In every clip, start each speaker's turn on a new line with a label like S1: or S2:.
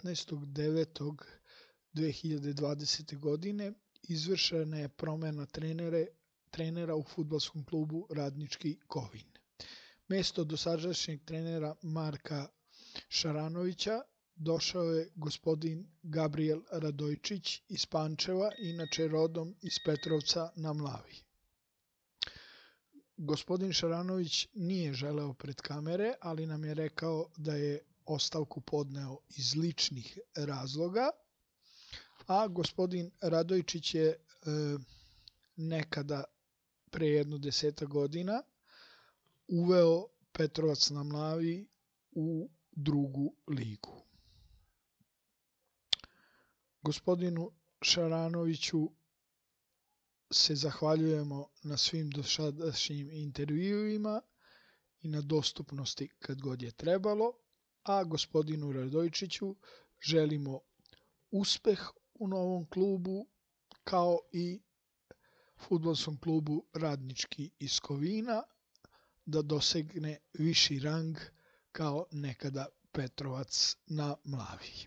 S1: 15.9.2020. godine izvršena je promena trenera u fudbalskom klubu Radnički Kovin. Mesto dosadašnjeg trenera Marka Šaranovića došao je gospodin Gabriel Radojčić iz Pančeva, inače rodom iz Petrovca na Mlavi. Gospodin Šaranović nije želeo pred kamere, ali nam je rekao da je ostavku podneo iz ličnih razloga, a gospodin Radojčić je nekada pre jedno 10 godina uveo Petrovac na Mlavi u drugu ligu. Gospodinu Šaranoviću se zahvaljujemo na svim dosadašnjim intervjuima i na dostupnosti kad god je trebalo, a gospodinu Radojčiću želimo uspeh u novom klubu, kao i fudbalskom klubu Radnički iz Kovina, da dosegne viši rang kao nekada Petrovac na Mlavi.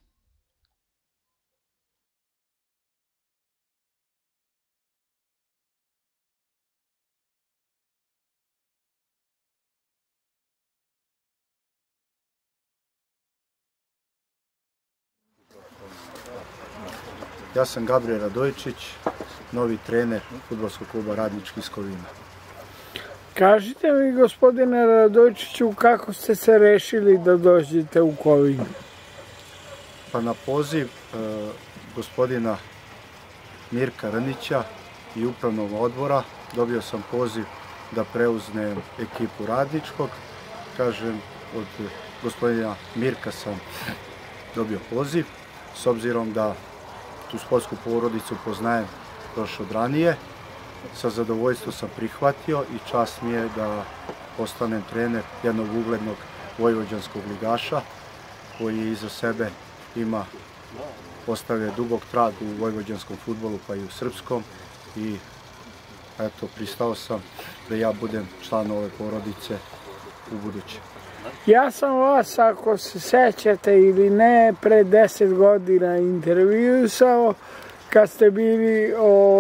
S2: Ja sam Gabriel Radojčić, novi trener fudbalskog kluba Radnički iz Kovina.
S3: Kažite mi, gospodine Radojčiću, kako ste se rešili da dođete u Kovin?
S2: Pa na poziv gospodina Mirka Rnića i upravnog odbora dobio sam poziv da preuzmem ekipu Radničkog. Kažem, od gospodina Mirka sam dobio poziv, s obzirom da tu sportsku porodicu poznajem još od ranije. Sa zadovoljstvom sam prihvatio i čast mi je da postanem trener jednog uglednog vojvođanskog ligaša koji iza sebe ima postavio dubok trag u vojvođanskom fudbalu pa i u srpskom, i eto, pristao sam da ja budem član ove porodice u buduće.
S3: Ja sam vas, ako se sećate ili ne, pre 10 godina intervjuisao kad ste bili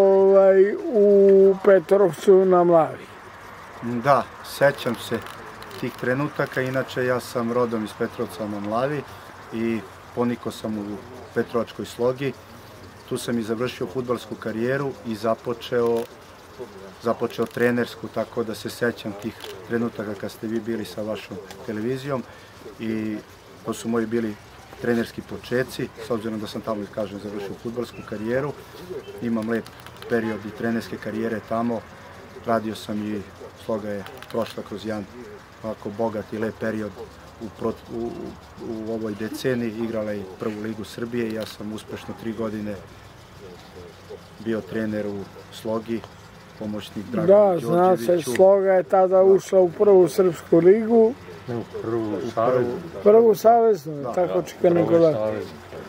S3: u Petrovcu na Mlavi.
S2: Da, sećam se tih trenutaka. Inače, ja sam rodom iz Petrovca na Mlavi i ponikao sam u Petrovačkoj Slogi. Tu sam i završio fudbalsku karijeru i započeo trenersku, tako da se sećam tih trenutaka kad ste vi bili sa vašom televizijom, i to su moji bili trenerski početci, s obzirom da sam tamo, kažem, završio fudbalsku karijeru. Imam lep period i trenerske karijere tamo. Radio sam i Sloga je prošla kroz jedan ovako bogat i lep period u ovoj deceniji. Igrala je prvu ligu Srbije i ja sam uspešno 3 godine bio trener u Slogi, pomoćnik Draganu Đorđeviću.
S3: Da, zna se, Sloga je tada ušla u prvu srpsku ligu. Prvu saveznu, tako čekano govoriti.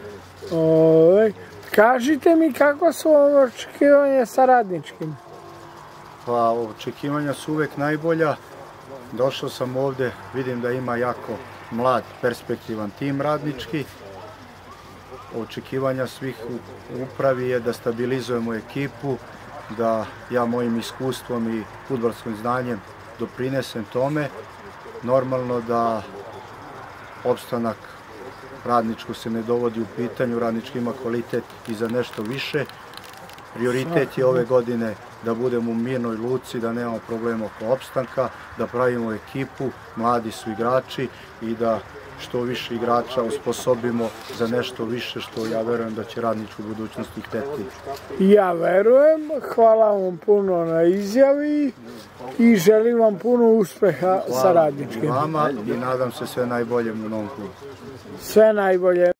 S3: Kažite mi, kako su očekivanja sa Radničkim?
S2: Pa, očekivanja su uvek najbolja. Došao sam ovde, vidim da ima jako mlad, perspektivan tim Radnički. Očekivanja svih u upravi je da stabilizujemo ekipu, da ja mojim iskustvom i fudbalskim znanjem doprinesem tome. Normalno da opstanak Radničkog se ne dovodi u pitanju, Radnički ima kvalitet i za nešto više. Prioritet je ove godine da budemo u mirnoj luci, da nemamo problema oko opstanka, da pravimo ekipu, mladi su igrači i da što više igrača osposobimo za nešto više, što ja verujem da će Radničku u budućnosti hteti.
S3: Ja verujem, hvala vam puno na izjavi i želim vam puno uspeha sa Radničkim.
S2: Hvala vama i nadam se sve najbolje u novom klubu.
S3: Sve najbolje.